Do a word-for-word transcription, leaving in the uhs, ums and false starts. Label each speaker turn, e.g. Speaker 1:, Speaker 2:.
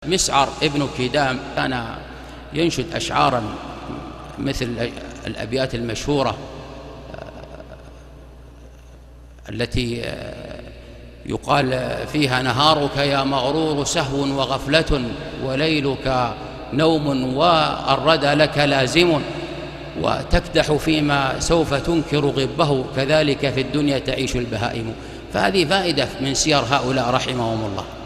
Speaker 1: مسعر ابن كدام كان ينشد أشعارا مثل الأبيات المشهورة التي يقال فيها: نهارك يا مغرور سهو وغفلة، وليلك نوم والردى لك لازم، وتكدح فيما سوف تنكر غبه، كذلك في الدنيا تعيش البهائم. فهذه فائدة من سير هؤلاء رحمهم الله.